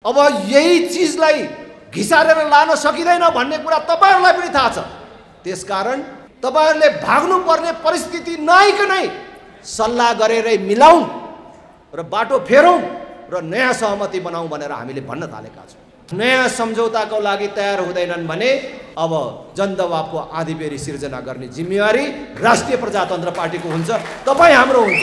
अब यही चीजलाई घिसारेर लान सकिँदैन भन्ने कुरा तपाईहरुलाई पनि थाहा छ। त्यसकारण तपाईहरुले भाग्नु पर्ने परिस्थिति नआइकनै सल्लाह गरेरै मिलाउँ र बाटो फेरौँ र नयाँ सहमति बनाऊँ भनेर हामीले भन्न थालेका छौँ। नयाँ सम्झौताको लागि तयार हुँदैनन् भने अब जनदबावको आँधीबेहरी सिर्जना गर्ने जिम्मेवारी राष्ट्रिय प्रजातन्त्र पार्टीको हुन्छ, तपाई हाम्रो हुन्छ।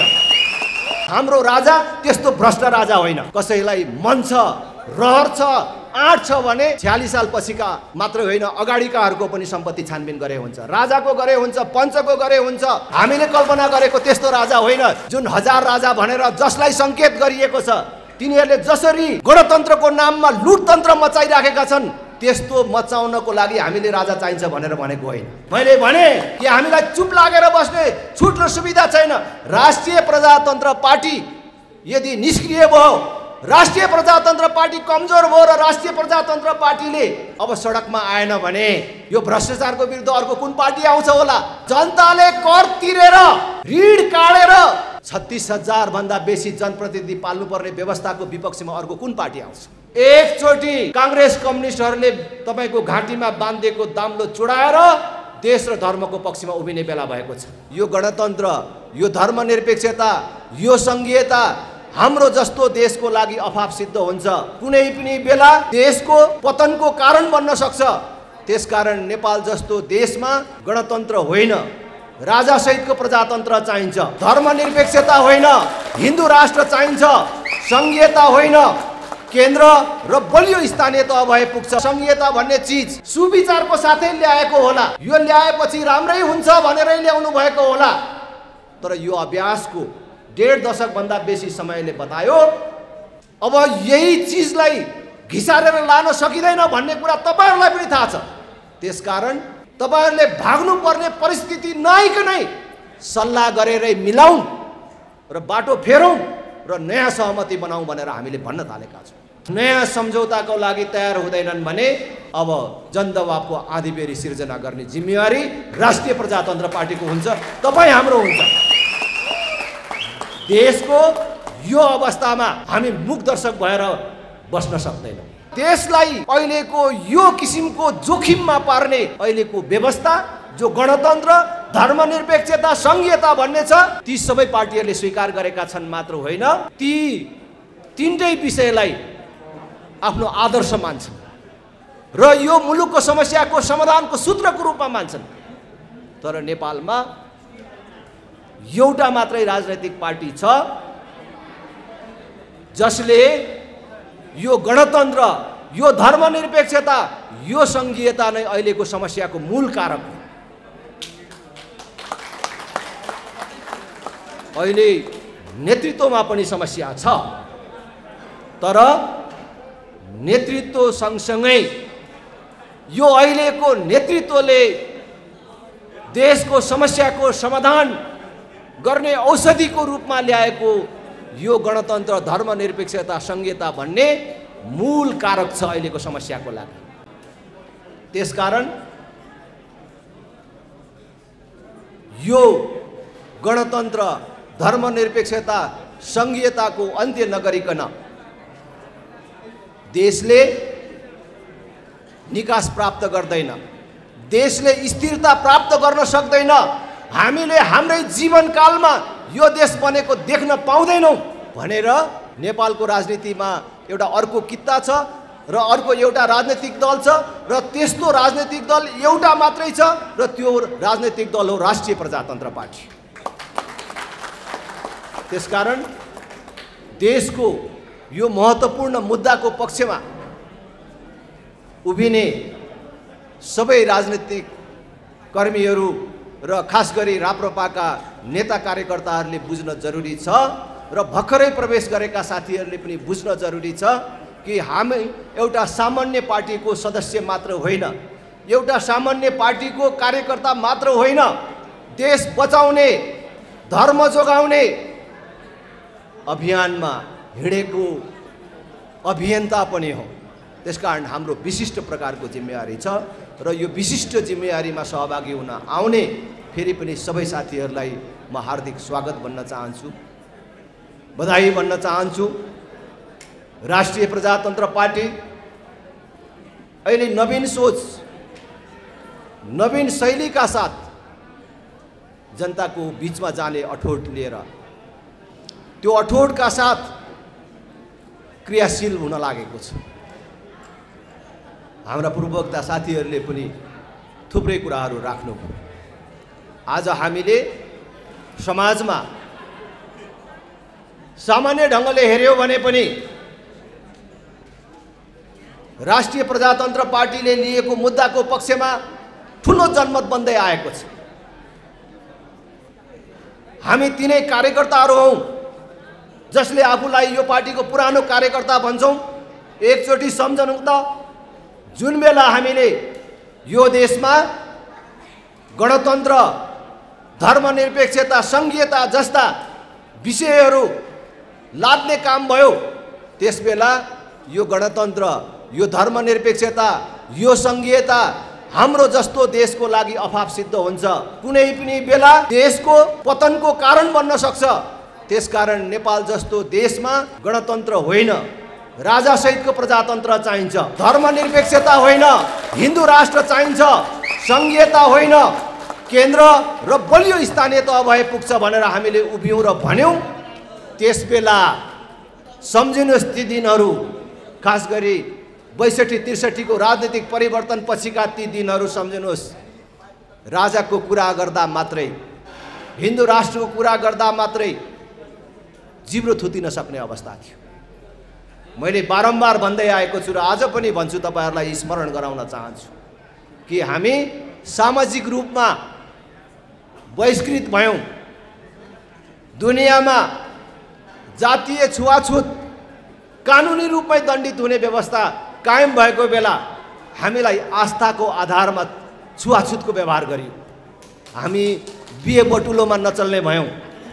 हाम्रो राजा त्यस्तो भ्रष्ट राजा होइन। कसैलाई मन छ, रहर छ, आँट छ भने 46 साल पछिका मात्र होइन, अगाडिकाहरूको पनि सम्पत्ति छानबिन गरे हुन्छ, राजाको गरे हुन्छ, पञ्चको गरे हुन्छ। हामीले कल्पना गरेको त्यस्तो राजा होइन जुन हजार राजा भनेर जसलाई सङ्केत गरिएको छ। तिनीहरूले जसरी गणतन्त्रको नाममा लुटतन्त्र मचाइराखेका छन् त्यस्तो मचाउनको लागि हामीले राजा चाहिन्छ भनेर भनेको होइन। मैले भने कि हामीलाई चुप लागेर बस्ने छुट र सुविधा छैन। राष्ट्रिय प्रजातन्त्र पार्टी यदि निष्क्रिय भयो, राष्ट्रिय प्रजातन्त्र पार्टी कमजोर भयो र राष्ट्रिय प्रजातन्त्र पार्टीले अब सडकमा आएन भने यो भ्रष्टाचारको विरुद्ध अर्को कुन पार्टी आउँछ होला? जनताले कर तिरेर ऋण काटेर 36,000 भन्दा बेसी जनप्रतिनिधि पाल्नुपर्ने व्यवस्थाको विपक्षमा अर्को कुन पार्टी आउँछ? एकचोटि कांग्रेस कम्युनिस्टहरूले तपाईको घाँटीमा बाँधेको दाम्लो चुडाएर देश र धर्मको पक्षमा उभिने बेला भएको छ। यो गणतन्त्र, यो धर्मनिरपेक्षता, यो संघीयता हाम्रो जस्तो देशको लागि अभाव सिद्ध हुन्छ। कुनै पनि बेला देशको पतनको कारण बन्न सक्छ। त्यसकारण नेपाल जस्तो देशमा गणतन्त्र होइन, राजा सहितको प्रजातन्त्र चाहिन्छ। धर्मनिरपेक्षता होइन, हिन्दू राष्ट्र चाहिन्छ। संघीयता होइन, केन्द्र र बलियो स्थानीय तह भए पुग्छ। संघीयता भन्ने चीज सुविचारको साथै ल्याएको होला, यो ल्याएपछि राम्रै हुन्छ भनेरै ल्याउनु भएको होला। तर यो अभ्यासको 1.5 दशक भन्दा बेसी समयले बतायो अब यही चीजलाई घिसारेर लान सकिँदैन भन्ने कुरा तपाईहरुलाई पनि थाहा छ। त्यसकारण तपाईहरुले भाग्नु पर्ने परिस्थिति नआइकनै सल्लाह गरेरै मिलाउँ र बाटो फेरौँ र नयाँ सहमति बनाऊँ भनेर हामीले भन्न थालेका छौँ। नयाँ सम्झौताको लागि तयार हुँदैनन् भने अब जनदबावको आँधीबेहरी सिर्जना गर्ने जिम्मेवारी राष्ट्रिय प्रजातन्त्र पार्टीको हुन्छ, तपाई हाम्रो हुन्छ। देशको यो अवस्थामा हामी मुखदर्शक भएर बस्न सक्दैनौँ। देशलाई अहिलेको यो किसिमको जोखिममा पार्ने अहिलेको व्यवस्था जो गणतन्त्र, धर्मनिरपेक्षता, संघीयता भन्ने छ, ती सबै पार्टीहरूले स्वीकार गरेका छन् मात्र होइन, ती तीनटै विषयलाई आफ्नो आदर्श मान्छन् र यो मुलुकको समस्याको समाधानको सूत्रको रूपमा मान्छन्। तर नेपालमा एउटा मात्रै राजनैतिक पार्टी छ जसले यो गणतन्त्र, यो धर्मनिरपेक्षता, यो संघीयता नै अहिलेको समस्याको मूल कारक हो। अहिले नेतृत्वमा पनि समस्या छ, तर नेतृत्व सँगसँगै यो अहिलेको नेतृत्वले देशको समस्याको समाधान गर्ने औषधिको रूपमा ल्याएको यो गणतन्त्र, धर्मनिरपेक्षता, संघीयता भन्ने मूल कारक छ अहिलेको समस्याको लागि। त्यसकारण यो गणतन्त्र, धर्मनिरपेक्षता, संघीयताको अन्त्य नगरिकन देशले निकास प्राप्त गर्दैन, देशले स्थिरता प्राप्त गर्न सक्दैन। हामीले हाम्रै जीवनकालमा यो देश बनेको देख्न पाउँदैनौँ भनेर नेपालको राजनीतिमा एउटा अर्को कित्ता छ र अर्को एउटा राजनीतिक दल छ र त्यस्तो राजनीतिक दल एउटा मात्रै छ र त्यो राजनीतिक दल हो राष्ट्रिय प्रजातन्त्र पार्टी। त्यसकारण देशको यो महत्त्वपूर्ण मुद्दाको पक्षमा उभिने सबै राजनीतिक कर्मीहरू र खास गरी राप्रपाका नेता कार्यकर्ताहरूले बुझ्न जरुरी छ र भर्खरै प्रवेश गरेका साथीहरूले पनि बुझ्न जरुरी छ कि हामी एउटा सामान्य पार्टीको सदस्य मात्र होइन, एउटा सामान्य पार्टीको कार्यकर्ता मात्र होइन, देश बचाउने, धर्म जोगाउने अभियानमा हिँडेको अभियन्ता पनि हो। त्यसकारण हाम्रो विशिष्ट प्रकारको जिम्मेवारी छ र यो विशिष्ट जिम्मेवारीमा सहभागी हुन आउने फेरि पनि सबै साथीहरूलाई म हार्दिक स्वागत भन्न चाहन्छु, बधाई भन्न चाहन्छु राष्ट्रिय प्रजातन्त्र पार्टी अहिले नवीन सोच, नवीन शैलीका साथ जनताको बीचमा जाने अठोट लिएर त्यो अठोटका साथ क्रियाशील हुन लागेको छ। हाम्रा पूर्ववक्ता साथीहरूले पनि थुप्रै कुराहरू राख्नुभयो। आज हामीले समाजमा सामान्य ढङ्गले हेर्यो भने पनि राष्ट्रिय प्रजातन्त्र पार्टीले लिएको मुद्दाको पक्षमा ठुलो जनमत बन्दै आएको छ। हामी तिनै कार्यकर्ताहरू हौं जसले आफूलाई यो पार्टीको पुरानो कार्यकर्ता भन्छौं। एकचोटि सम्झनु त, जुन बेला हामीले यो देशमा गणतन्त्र, धर्मनिरपेक्षता, संघीयता जस्ता विषयहरू लाद्ने काम भयो, त्यसबेला यो गणतन्त्र, यो धर्मनिरपेक्षता, यो संघीयता हाम्रो जस्तो देशको लागि अफाप सिद्ध हुन्छ। कुनै पनि बेला देशको पतनको कारण बन्न सक्छ। त्यसकारण नेपाल जस्तो देशमा गणतन्त्र होइन, राजा सहितको प्रजातन्त्र चाहिन्छ। धर्मनिरपेक्षता होइन, हिन्दू राष्ट्र चाहिन्छ। संघीयता होइन, केन्द्र र बलियो स्थानीय तह भए पुग्छ भनेर हामीले उभियौं र भन्यौं। त्यसबेला सम्झिनुहोस् ती दिनहरू, खास गरी 62-63 को राजनीतिक परिवर्तन पछिका ती दिनहरू सम्झिनुहोस्। राजाको कुरा गर्दा मात्रै, हिन्दू राष्ट्रको कुरा गर्दा मात्रै जिब्रो थुतिन सक्ने अवस्था थियो। मैले बारम्बार भन्दै आएको छु र आज पनि भन्छु, तपाईहरुलाई स्मरण गराउन चाहन्छु कि हामी सामाजिक रूपमा बहिष्कृत भयौं। दुनियाँमा जातीय छुवाछुत कानुनी रूपमै दण्डित हुने व्यवस्था कायम भएको बेला हामीलाई आस्थाको आधारमा छुवाछुतको व्यवहार गरियो। हामी बिहे बटुलोमा नचल्ने भयौं,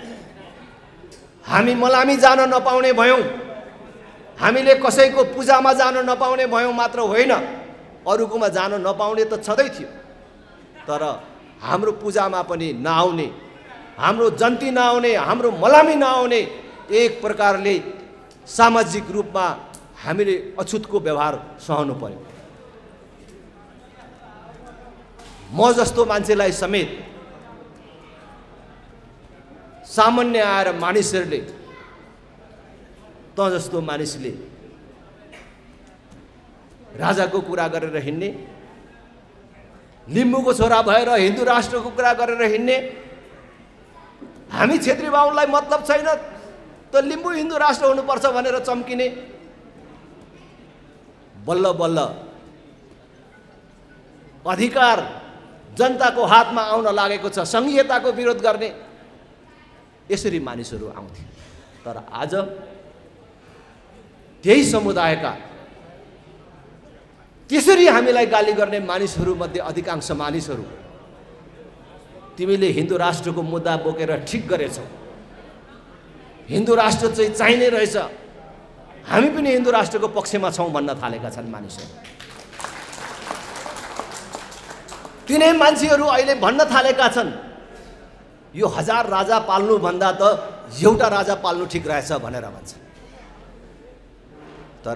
हामी मलामी जान नपाउने भयौं, हामीले कसैको पूजामा जान नपाउने भयौं। मात्र होइन, अरूकोमा जान नपाउने त छँदै थियो, तर हाम्रो पूजामा पनि नआउने, हाम्रो जन्ती नआउने, हाम्रो मलामी नआउने, एक प्रकारले सामाजिक रूपमा हामीले अछुतको व्यवहार सहनु पर्यो। म जस्तो मान्छेलाई समेत सामान्य आएर मानिसहरूले, त जस्तो मानिसले राजाको कुरा गरेर हिँड्ने, लिम्बूको छोरा भएर हिन्दू राष्ट्रको कुरा गरेर हिँड्ने, हामी क्षेत्री बाहुनलाई मतलब छैन त लिम्बू हिन्दू राष्ट्र हुनुपर्छ भनेर चम्किने, बल्ल बल्ल अधिकार जनताको हातमा आउन लागेको छ, संघीयताको विरोध गर्ने, यसरी मानिसहरू आउँथे। तर आज त्यही समुदायका, त्यसरी हामीलाई गाली गर्ने मानिसहरू मध्ये अधिकांश मानिसहरू, तिमीले हिन्दू राष्ट्रको मुद्दा बोकेर ठिक गरेछौ, हिन्दू राष्ट्र चाहिँ चाहिने रहेछ, हामी पनि हिन्दू राष्ट्रको पक्षमा छौं भन्न थालेका छन् मानिसहरू। तिनै मान्छेहरू अहिले भन्न थालेका छन्, यो 1000 राजा पाल्नु भन्दा त एउटा राजा पाल्नु ठिक रहेछ भनेर भन्छ। तर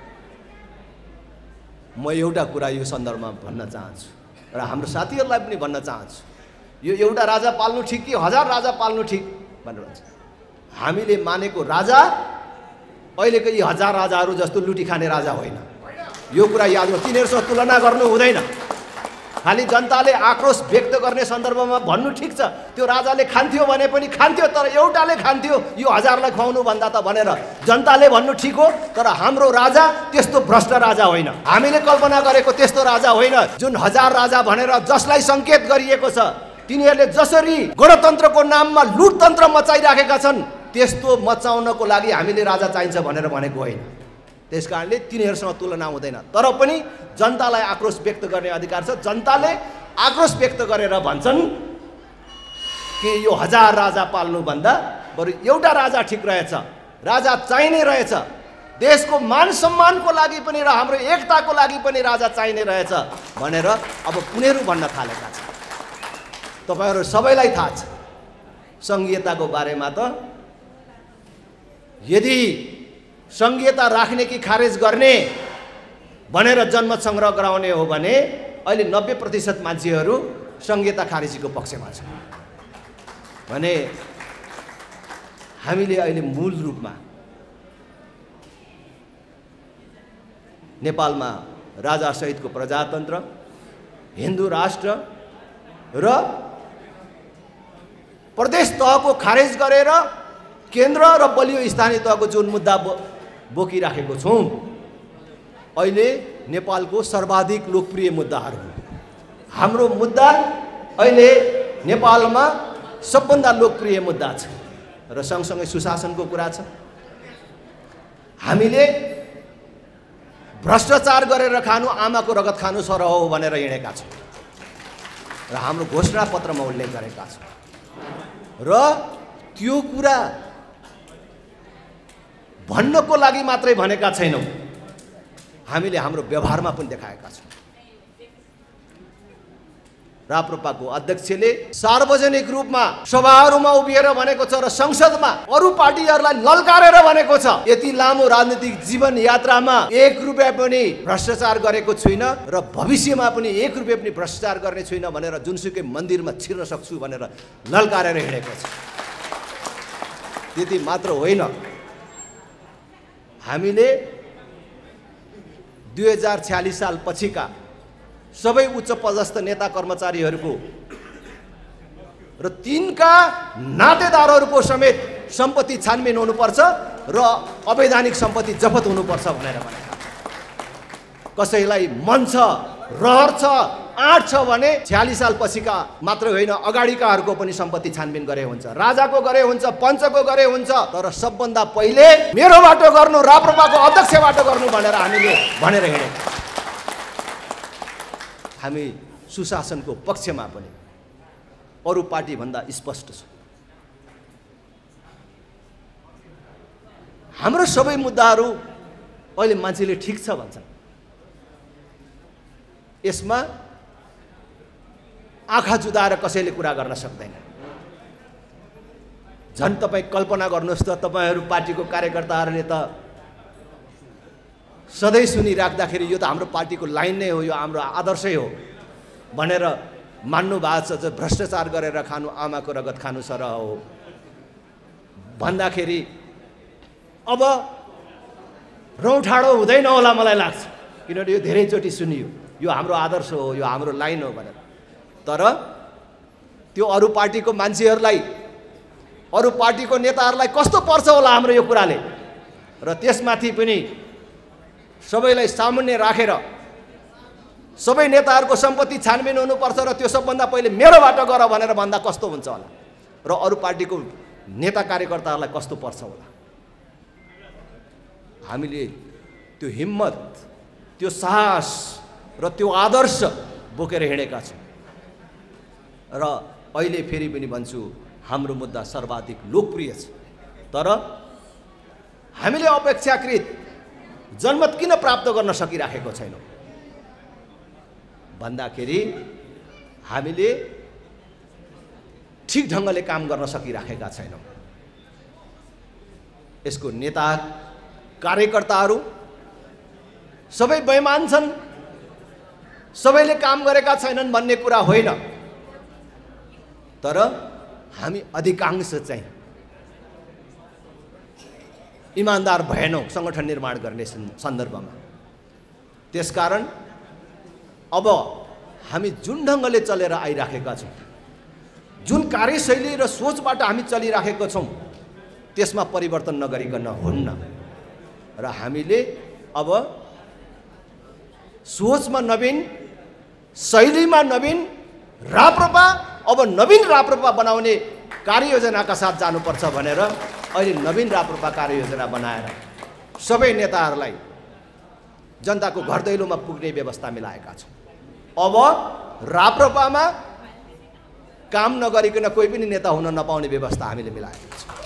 म एउटा कुरा यो सन्दर्भमा भन्न चाहन्छु र हाम्रो साथीहरूलाई पनि भन्न चाहन्छु, यो एउटा राजा पाल्नु ठिक कि 1000 राजा पाल्नु ठिक भनेर भन्छ। हामीले मानेको राजा अहिलेको यी 1000 राजाहरू जस्तो लुटी खाने राजा होइन। यो कुरा याद गर्नु, तिनीहरूसँग तुलना गर्नु हुँदैन। खाली जनताले आक्रोश व्यक्त गर्ने सन्दर्भमा भन्नु ठिक छ, त्यो राजाले खान्थ्यो भने पनि खान्थ्यो, तर एउटाले खान्थ्यो, यो 1000लाई खुवाउनु भन्दा त भनेर जनताले भन्नु ठिक हो। तर हाम्रो राजा त्यस्तो भ्रष्ट राजा होइन, हामीले कल्पना गरेको त्यस्तो राजा होइन। जुन 1000 राजा भनेर जसलाई संकेत गरिएको छ, तिनीहरूले जसरी गणतन्त्रको नाममा लुटतन्त्र मचाइराखेका छन्, त्यस्तो मचाउनको लागि हामीले राजा चाहिन्छ भनेर भनेको होइन। त्यसकारणले तिनीहरूसँग तुलना हुँदैन। तर पनि जनतालाई आक्रोश व्यक्त गर्ने अधिकार छ। जनताले आक्रोश व्यक्त गरेर भन्छन् कि यो 1000 राजा पाल्नु भन्दा बरु एउटा राजा ठिक रहेछ, राजा चाहिने रहेछ, देशको मान सम्मानको लागि पनि र हाम्रो एकताको लागि पनि राजा चाहिने रहेछ भनेर अब उनीहरू भन्न थालेका छन्। तपाईहरु सबैलाई थाहा छ संघीयताको बारेमा त, यदि संघीयता राख्ने कि खारेज गर्ने भनेर जनमत संग्रह गराउने हो भने अहिले 90% मान्छेहरू संघीयता खारेजीको पक्षमा छन् भने हामीले अहिले मूल रूपमा नेपालमा राजा सहितको प्रजातन्त्र, हिन्दू राष्ट्र र प्रदेश तहको खारेज गरेर केन्द्र र बलियो स्थानीय तहको जुन मुद्दा बोकिराखेको छौँ अहिले नेपालको सर्वाधिक लोकप्रिय मुद्दाहरू हुन्। हाम्रो मुद्दा अहिले नेपालमा सबभन्दा लोकप्रिय मुद्दा छ र सँगसँगै सुशासनको कुरा छ। हामीले भ्रष्टाचार गरेर खानु आमाको रगत खानु सरह हो भनेर हिँडेका छौँ र हाम्रो घोषणा पत्रमा उल्लेख गरेका छौँ र त्यो कुरा भन्नको लागि मात्रै भनेका छैनौँ, हामीले हाम्रो व्यवहारमा पनि देखाएका छौँ। राप्रपाको अध्यक्षले सार्वजनिक रूपमा सभाहरूमा उभिएर भनेको छ र संसदमा अरू पार्टीहरूलाई ललकारेर भनेको छ, यति लामो राजनीतिक जीवन यात्रामा 1 रुपैयाँ पनि भ्रष्टाचार गरेको छुइनँ र भविष्यमा पनि 1 रुपैयाँ पनि भ्रष्टाचार गर्ने छुइनँ भनेर जुनसुकै मन्दिरमा छिर्न सक्छु भनेर ललकारेर हिँडेको छ। त्यति मात्र होइन, हामीले 2046 साल पछिका सबै उच्च पदस्थ नेता कर्मचारीहरूको र तिनका नातेदारहरूको समेत सम्पत्ति छानबिन हुनुपर्छ र अवैधानिक सम्पत्ति जफत हुनुपर्छ भनेर भनेका। कसैलाई मन छ, रहर छ, आँट छ भने 46 साल पछिका मात्र होइन अगाडिकाहरूको पनि सम्पत्ति छानबिन गरे हुन्छ, राजाको गरे हुन्छ, पञ्चको गरे हुन्छ, तर सबभन्दा पहिले मेरोबाट गर्नु, राप्रपाको अध्यक्षबाट गर्नु भनेर हामीले भनेर हिँडेका। हामी सुशासनको पक्षमा पनि अरू पार्टीभन्दा स्पष्ट छौँ। हाम्रो सबै मुद्दाहरू अहिले मान्छेले ठिक छ भन्छन्, यसमा आँखा जुदाएर कसैले कुरा गर्न सक्दैन। झन् तपाईँ कल्पना गर्नुहोस् त, तपाईँहरू पार्टीको कार्यकर्ताहरूले त सधैँ सुनिराख्दाखेरि यो त हाम्रो पार्टीको लाइन नै हो, यो हाम्रो आदर्शै हो भनेर मान्नु भएको छ। भ्रष्टाचार गरेर खानु आमाको रगत खानु सरह हो भन्दाखेरि अब रौठाडो हुँदैन होला मलाई लाग्छ, किनभने यो धेरैचोटि सुनियो यो हाम्रो आदर्श हो, यो हाम्रो लाइन हो भनेर। तर त्यो अरू पार्टीको मान्छेहरूलाई, अरू पार्टीको नेताहरूलाई कस्तो पर्छ होला हाम्रो यो कुराले, र त्यसमाथि पनि सबैलाई सामान्य राखेर सबै नेताहरूको सम्पत्ति छानबिन हुनुपर्छ र त्यो सबभन्दा पहिले मेरोबाट गर भनेर भन्दा कस्तो हुन्छ होला र अरू पार्टीको नेता कार्यकर्ताहरूलाई कस्तो पर्छ होला। हामीले त्यो हिम्मत, त्यो साहस र त्यो आदर्श बोकेर हिँडेका छौँ र अहिले फेरि पनि भन्छु हाम्रो मुद्दा सर्वाधिक लोकप्रिय छ। तर हामीले अपेक्षाकृत जनमत किन प्राप्त गर्न सकिराखेको छैनौँ भन्दाखेरि हामीले ठिक ढङ्गले काम गर्न सकिराखेका छैनौँ। यसको नेता कार्यकर्ताहरू सबै बेइमान छन्, सबैले काम गरेका छैनन् भन्ने कुरा होइन, तर हामी अधिकांश चाहिँ इमानदार भएनौँ सङ्गठन निर्माण गर्ने सन्दर्भमा। त्यसकारण अब हामी जुन ढङ्गले चलेर आइराखेका छौँ, जुन कार्यशैली र सोचबाट हामी चलिराखेका छौँ त्यसमा परिवर्तन नगरिकन हुन्न र हामीले अब सोचमा नवीन, शैलीमा नवीन, राप्रपा अब नवीन राप्रपा बनाउने कार्ययोजनाका साथ जानुपर्छ भनेर अहिले नवीन राप्रपा कार्ययोजना बनाएर सबै नेताहरूलाई जनताको घर दैलोमा पुग्ने व्यवस्था मिलाएका छौँ। अब राप्रपामा काम नगरिकन कोही पनि नेता हुन नपाउने व्यवस्था हामीले मिलाएका छौँ।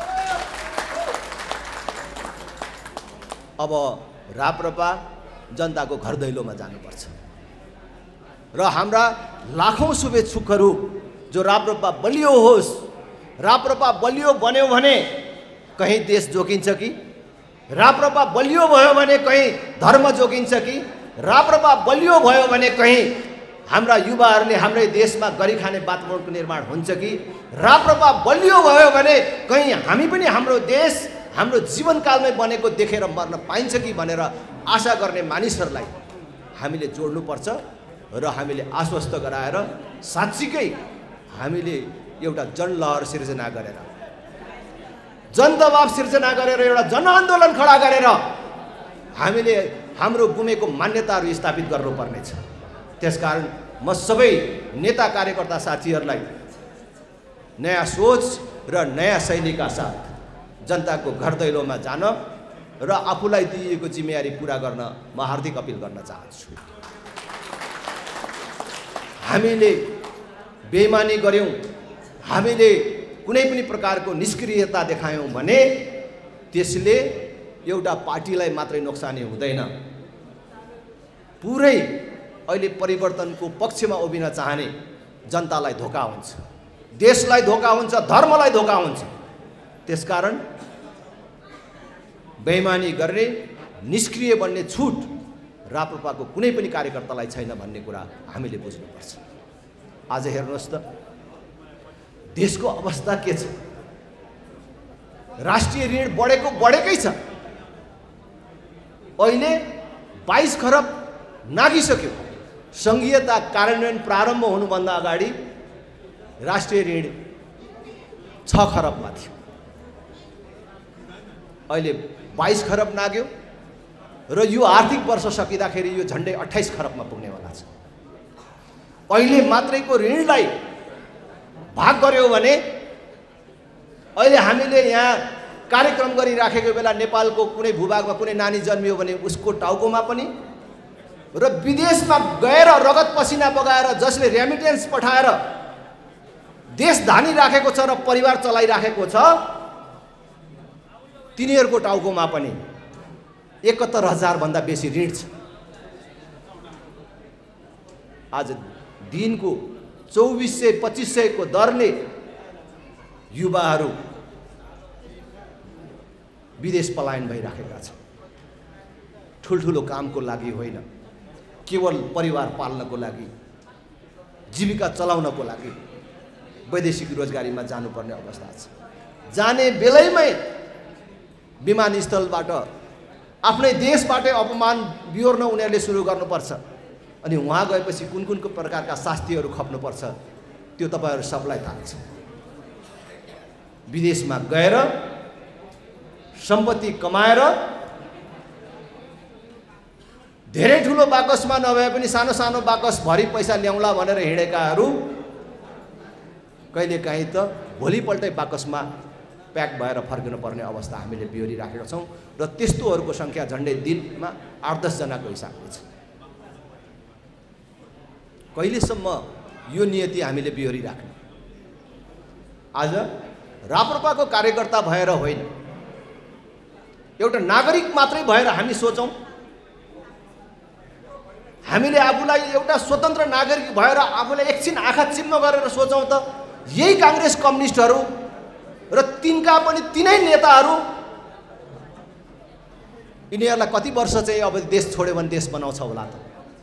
अब राप्रपा जनताको घर दैलोमा जानुपर्छ र हाम्रा लाखौं शुभेच्छुकहरू जो राप्रपा बलियो होस्, राप्रपा बलियो बन्यो भने कहीँ देश जोगिन्छ कि राप्रपा बलियो भयो भने कहीँ धर्म जोगिन्छ कि राप्रपा बलियो भयो भने कहीँ हाम्रा युवाहरूले हाम्रै देशमा गरी खाने वातावरणको निर्माण हुन्छ कि राप्रपा बलियो भयो भने कहीँ हामी पनि हाम्रो देश हाम्रो जीवनकालमै बनेको देखेर मर्न पाइन्छ कि भनेर आशा गर्ने मानिसहरूलाई हामीले जोड्नुपर्छ र हामीले आश्वस्त गराएर साँच्चीकै हामीले एउटा जनलहर सिर्जना गरेर जनदबाव सिर्जना गरेर एउटा जनआन्दोलन खडा गरेर हामीले हाम्रो गुमेको मान्यताहरू स्थापित गर्नुपर्नेछ। त्यसकारण म सबै नेता कार्यकर्ता साथीहरूलाई नयाँ सोच र नयाँ शैलीका साथ जनताको घर दैलोमा जान र आफूलाई दिइएको जिम्मेवारी पुरा गर्न म हार्दिक अपिल गर्न चाहन्छु। हामीले बेइमानी गर्यौं, हामीले कुनै पनि प्रकारको निष्क्रियता देखायौं भने त्यसले एउटा पार्टीलाई मात्रै नोक्सानी हुँदैन, पुरै अहिले परिवर्तनको पक्षमा उभिन चाहने जनतालाई धोका हुन्छ, देशलाई धोका हुन्छ, धर्मलाई धोका हुन्छ। त्यसकारण बेइमानी गर्ने, निष्क्रिय बन्ने छुट राप्रपाको कुनै पनि कार्यकर्तालाई छैन भन्ने कुरा हामीले बुझ्नुपर्छ। आज हेर्नुहोस् त देशको अवस्था के छ। राष्ट्रिय ऋण बढेकै छ। अहिले 22 खरब नागिसक्यो। संघीयता कार्यान्वयन प्रारम्भ हुनुभन्दा अगाडि राष्ट्रिय ऋण 6 खरबमा थियो। अहिले 22 खरब नाग्यो र यो आर्थिक वर्ष सकिँदाखेरि यो झन्डै 28 खरबमा पुग्नेवाला छ। अहिले मात्रैको ऋणलाई भाग गर्यो भने अहिले हामीले यहाँ कार्यक्रम गरिराखेको बेला नेपालको कुनै भूभागमा कुनै नानी जन्मियो भने उसको टाउकोमा पनि र विदेशमा गएर रगत पसिना बगाएर जसले रेमिटेन्स पठाएर देश धानी राखेको छ र परिवार चलाइराखेको छ तिनीहरूको टाउकोमा पनि 71,000 भन्दा बेसी ऋण छ। आज दिनको 2400-2500 को दरले युवाहरू विदेश पलायन भइराखेका छन्। ठुल्ठुलो कामको लागि होइन, केवल परिवार पाल्नको लागि, जीविका चलाउनको लागि वैदेशिक रोजगारीमा जानुपर्ने अवस्था छ। जाने बेलैमै विमानस्थलबाट आफ्नै देशबाटै अपमान बिहोर्न उनीहरूले सुरु गर्नुपर्छ। अनि वहाँ गएपछि कुन कुन प्रकारका शास्तिहरू खप्नुपर्छ त्यो तपाईहरु सबलाई थाहा छ। विदेशमा गएर सम्पत्ति कमाएर धेरै ठुलो बाकसमा नभए पनि सानो सानो बाकस भरि पैसा ल्याउला भनेर हिँडेकाहरू कहिलेकाहीँ त भोलिपल्टै बाकसमा प्याक भएर फर्किनु पर्ने अवस्था हामीले बिहोरिराखेका छौं र त्यस्तोहरूको संख्या झन्डै दिनमा 8-10 जनाको हिसाबले छ। कहिलेसम्म यो नियति हामीले बिहोरिराख्ने? आज राप्रपाको कार्यकर्ता भएर होइन, एउटा नागरिक मात्रै भएर हामी सोचौं, हामीले आफूलाई एउटा स्वतन्त्र नागरिक भएर आफूलाई एकछिन आँखा चिम्म गरेर सोचौं त यही कांग्रेस कम्युनिस्टहरू र तिनका पनि तिनै नेताहरू यिनीहरूलाई कति वर्ष चाहिँ अब देश छोड्यो भने देश बनाउँछ होला त?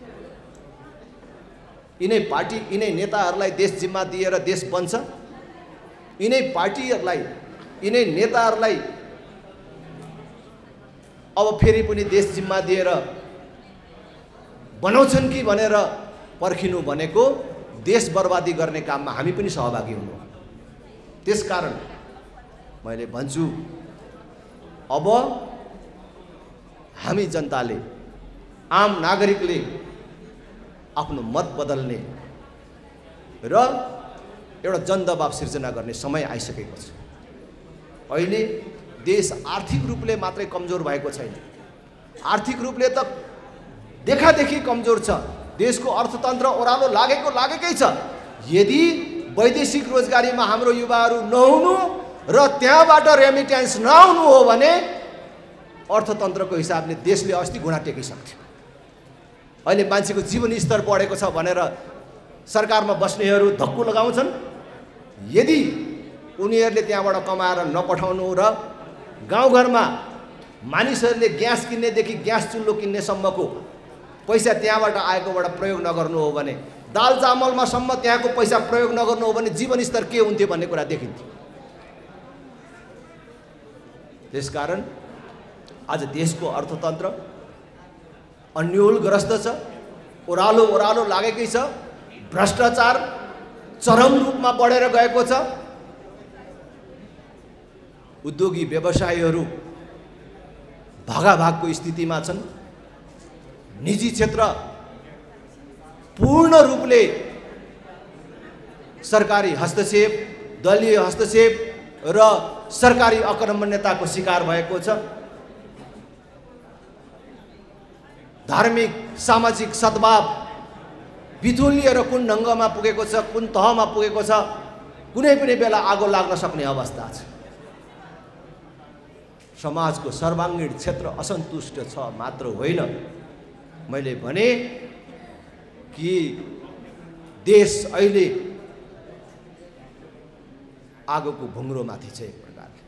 यिनै पार्टी यिनै नेताहरूलाई देश जिम्मा दिएर देश बन्छ? यिनै पार्टीहरूलाई यिनै नेताहरूलाई अब फेरि पनि देश जिम्मा दिएर बनाउँछन् कि भनेर पर्खिनु भनेको देश बर्बादी गर्ने काममा हामी पनि सहभागी हुनु। त्यसकारण मैले भन्छु अब हामी जनताले, आम नागरिकले आफ्नो मत बदल्ने र एउटा जनदबाव सिर्जना गर्ने समय आइसकेको छ। अहिले देश आर्थिक रूपले मात्रै कमजोर भएको छैन, आर्थिक रूपले त देखादेखि कमजोर छ। देशको अर्थतन्त्र ओह्रालो लागेकै छ। यदि वैदेशिक रोजगारीमा हाम्रो युवाहरू नहुनु र त्यहाँबाट रेमिटेन्स नआउनु हो भने अर्थतन्त्रको हिसाबले देशले अस्ति घुँडा टेकिसक्थ्यो। अहिले मान्छेको जीवन स्तर बढेको छ भनेर सरकारमा बस्नेहरू धक्कु लगाउँछन्। यदि उनीहरूले त्यहाँबाट कमाएर नपठाउनु र गाउँघरमा मानिसहरूले ग्यास किन्नेदेखि ग्यास चुल्हो किन्नेसम्मको पैसा त्यहाँबाट आएकोबाट प्रयोग नगर्नु हो भने, दाल चामलमा सम्म त्यहाँको पैसा प्रयोग नगर्नु हो भने जीवनस्तर के हुन्थ्यो भन्ने कुरा देखिन्थ्यो। त्यसकारण आज देशको अर्थतन्त्र अन्योलग्रस्त छ, ओह्रालो ओह्रालो लागेकै छ, भ्रष्टाचार चरम रूपमा बढेर गएको छ। उद्योगी व्यवसायीहरू भागाभागको स्थितिमा छन्। निजी क्षेत्र पूर्ण रूपले सरकारी हस्तक्षेप, दलीय हस्तक्षेप र सरकारी अकर्मण्यताको शिकार भएको छ। धार्मिक सामाजिक सद्भाव बिथुलिएर कुन ढङ्गमा पुगेको छ, कुन तहमा पुगेको छ, कुनै पनि बेला आगो लाग्न सक्ने अवस्था छ। समाजको सर्वाङ्गीण क्षेत्र असन्तुष्ट छ मात्र होइन, मैले भने कि देश अहिले आगोको भुङ्ग्रोमाथि छ। एक प्रकारले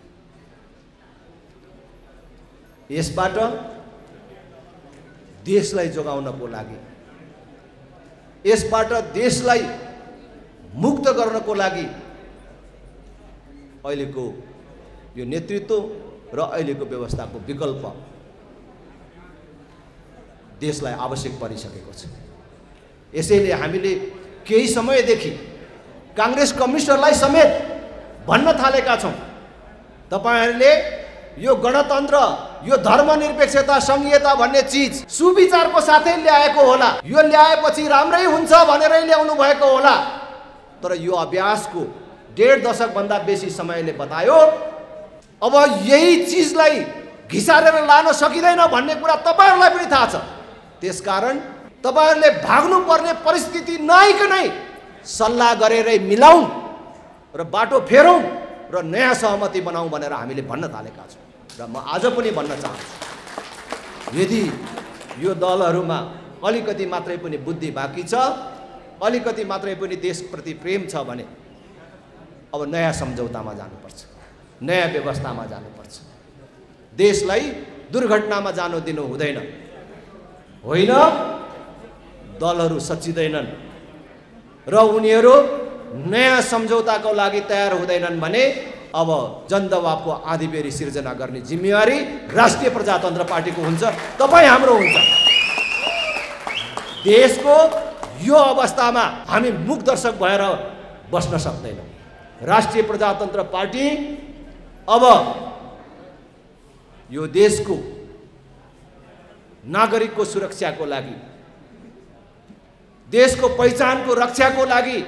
यसबाट देशलाई जोगाउनको लागि, यसबाट देशलाई मुक्त गर्नको लागि अहिलेको यो नेतृत्व र अहिलेको व्यवस्थाको विकल्प देशलाई आवश्यक परिसकेको छ। यसैले हामीले केही समयदेखि कांग्रेस कम्युनिस्टहरूलाई समेत भन्न थालेका छौं, तपाईहरुले यो गणतन्त्र, यो धर्मनिरपेक्षता, संघीयता भन्ने चीज सुविचारको साथै ल्याएको होला, यो ल्याएपछि राम्रै हुन्छ भनेरै ल्याउनु भएको होला। तर यो अभ्यासको 1.5 दशक भन्दा बेसी समयले बतायो अब यही चीजलाई घिसारेर लान सकिदैन भन्ने कुरा तपाईहरुलाई पनि थाहा छ। त्यसकारण तपाईहरुले भाग्नु पर्ने परिस्थिति नआइकनै सल्लाह गरेरै मिलाउँ र बाटो फेरौँ र नयाँ सहमति बनाऊँ भनेर हामीले भन्न थालेका छौं। र म आज पनि भन्न चाहन्छु, यदि यो दलहरुमा अलिकति मात्रै पनि बुद्धि बाँकी छ, अलिकति मात्रै पनि देशप्रति प्रेम छ भने अब नयाँ सम्झौतामा जानुपर्छ, नयाँ व्यवस्थामा जानुपर्छ। देशलाई दुर्घटनामा जानु दिनु हुँदैन। होइन, दलहरु सच्चिदैनन् र उनीहरु नयाँ सम्झौताको लागि तयार हुँदैनन् भने अब जनदबावको आँधीबेहरी सिर्जना गर्ने जिम्मेवारी राष्ट्रिय प्रजातन्त्र पार्टीको हुन्छ, तपाई हाम्रो हुन्छ। देशको यो अवस्थामा हामी मूक दर्शक भएर बस्न सक्दैनौं। राष्ट्रिय प्रजातन्त्र पार्टी अब यो देशको नागरिकको सुरक्षाको लागि, देशको पहिचानको रक्षाको लागि,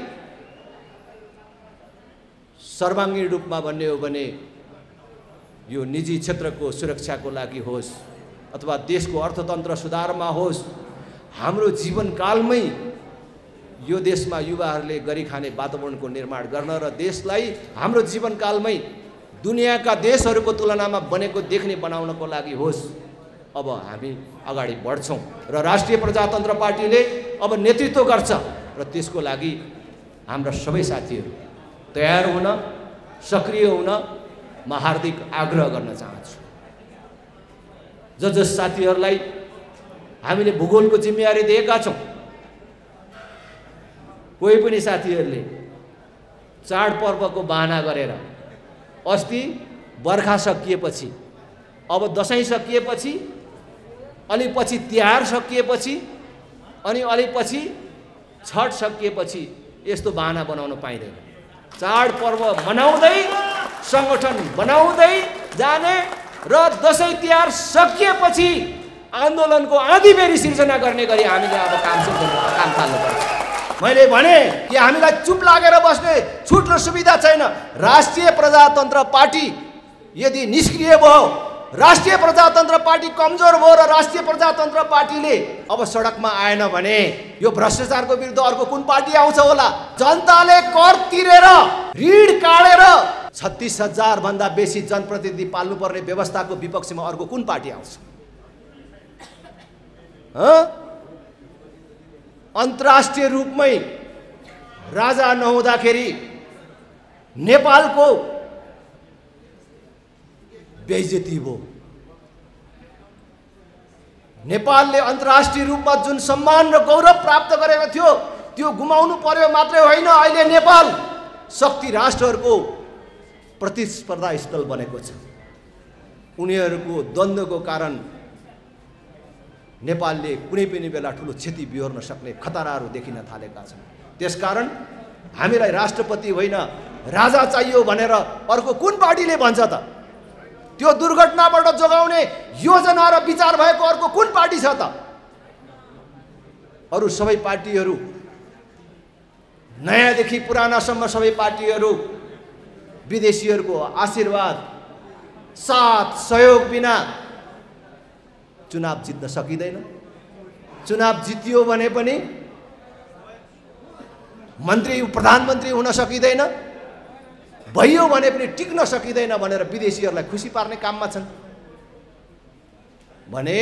सर्वाङ्गीण रूपमा भन्ने हो भने यो निजी क्षेत्रको सुरक्षाको लागि होस् अथवा देशको अर्थतन्त्र सुधारमा होस्, हाम्रो जीवनकालमै यो देशमा युवाहरूले गरी खाने वातावरणको निर्माण गर्न र देशलाई हाम्रो जीवनकालमै दुनियाका देशहरूको तुलनामा बनेको देख्ने बनाउनको लागि होस्, अब हामी अगाडि बढ्छौं र राष्ट्रिय प्रजातन्त्र पार्टीले अब नेतृत्व गर्छ र त्यसको लागि हाम्रा सबै साथीहरू तयार हुन, सक्रिय हुन म हार्दिक आग्रह गर्न चाहन्छु। जस साथीहरूलाई हामीले भूगोलको जिम्मेवारी दिएका छौं, कोही पनि साथीहरूले चाडपर्वको बहाना गरेर अस्ति बर्खा सकिएपछि, अब दशैं सकिएपछि, अलि पछि तिहार सकिएपछि, अनि अलि पछि छठ सकिएपछि यस्तो बहाना बनाउन पाइँदैन। चाडपर्व मनाउँदै, संगठन बनाउँदै जाने र दशैं तिहार सकिएपछि आन्दोलनको आँधीबेहरी सिर्जना गर्ने गरी हामीले अब काम थाल्नुपर्छ। मैले भने कि हामीलाई चुप लागेर बस्ने छुट र सुविधा छैन। राष्ट्रिय प्रजातन्त्र पार्टी यदि निष्क्रिय भयो, राष्ट्रिय प्रजातन्त्र पार्टी कमजोर भयो र राष्ट्रिय प्रजातन्त्र पार्टीले अब सडकमा आएन भने यो भ्रष्टाचारको विरुद्ध अर्को कुन पार्टी आउँछ होला? जनताले कर तिरेर, ऋण काटेर 36,000 भन्दा बेसी जनप्रतिनिधि पाल्नुपर्ने व्यवस्थाको विपक्षमा अर्को कुन पार्टी आउँछ? अन्तर्राष्ट्रिय रूपमै राजा नहुँदाखेरि नेपालको बेइज्जती भयो, नेपालले अन्तर्राष्ट्रिय रूपमा जुन सम्मान र गौरव प्राप्त गरेको थियो त्यो गुमाउनु पर्यो मात्रै होइन, अहिले नेपाल शक्ति राष्ट्रहरूको प्रतिस्पर्धा स्थल बनेको छ। उनीहरूको द्वन्द्वको कारण नेपालले कुनै पनि बेला ठुलो क्षति बिहोर्न सक्ने खतराहरू देखिन थालेका छन्। त्यसकारण हामीलाई राष्ट्रपति होइन राजा चाहियो भनेर अर्को कुन पार्टीले भन्छ त? त्यो दुर्घटनाबाट जोगाउने योजना र विचार भएको अर्को कुन पार्टी छ त? अरू सबै पार्टीहरू, नयाँदेखि पुरानासम्म सबै पार्टीहरू विदेशीहरूको आशीर्वाद साथ सहयोग बिना चुनाव जित्न सकिँदैन। चुनाव जितियो भने पनि मन्त्री प्रधानमन्त्री हुन सकिँदैन, भइयो भने पनि टिक्न सकिँदैन भनेर विदेशीहरूलाई खुसी पार्ने काममा छन् भने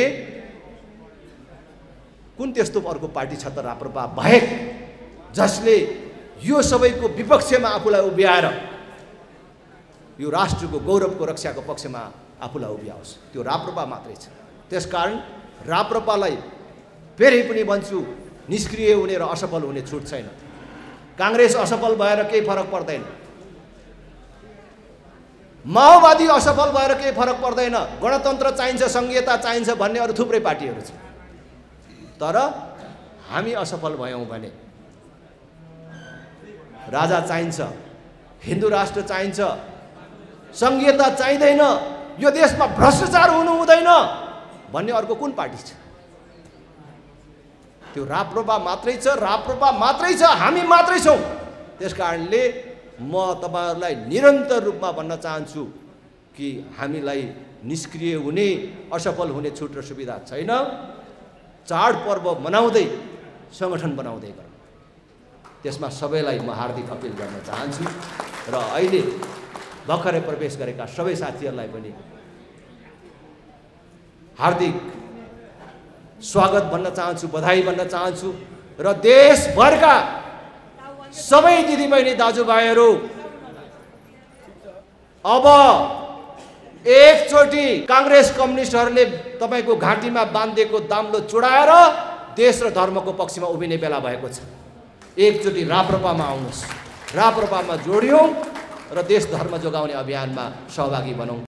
कुन त्यस्तो अर्को पार्टी छ त राप्रपा बाहेक जसले यो सबैको विपक्षमा आफूलाई उभ्याएर यो राष्ट्रको गौरवको रक्षाको पक्षमा आफूलाई उभ्याओस्? त्यो राप्रपा मात्रै छ। त्यसकारण राप्रपालाई फेरि पनि भन्छु, निष्क्रिय हुने र असफल हुने छुट छैन। काङ्ग्रेस असफल भएर केही फरक पर्दैन, माओवादी असफल भएर केही फरक पर्दैन, गणतन्त्र चाहिन्छ, संघीयता चाहिन्छ भन्ने अरू थुप्रै पार्टीहरू छन्। तर हामी असफल भयौँ भने राजा चाहिन्छ, हिन्दू राष्ट्र चाहिन्छ, संघीयता चाहिँदैन, यो देशमा भ्रष्टाचार हुनु हुँदैन भन्ने अर्को कुन पार्टी छ? त्यो राप्रपा मात्रै छ, राप्रपा मात्रै छ, हामी मात्रै छौँ। त्यसकारणले म तपाईहरुलाई निरन्तर रूपमा भन्न चाहन्छु कि हामीलाई निष्क्रिय हुने, असफल हुने छुट र सुविधा छैन। चाडपर्व मनाउँदै संगठन बनाउँदै गर्नु, त्यसमा सबैलाई म हार्दिक अपिल गर्न चाहन्छु र अहिले भर्खरै प्रवेश गरेका सबै साथीहरूलाई पनि हार्दिक स्वागत भन्न चाहन्छु, बधाई भन्न चाहन्छु र देशभरका सबै दिदीबहिनी दाजुभाइहरू अब एकचोटि कांग्रेस कम्युनिस्टहरूले तपाईको घाँटीमा बाँधेको दाम्लो चुडाएर देश र धर्मको पक्षमा उभिने बेला भएको छ। एकचोटि राप्रपामा आउनुहोस्, राप्रपामा जोडियौं र देश धर्म जोगाउने अभियानमा सहभागी बनौं।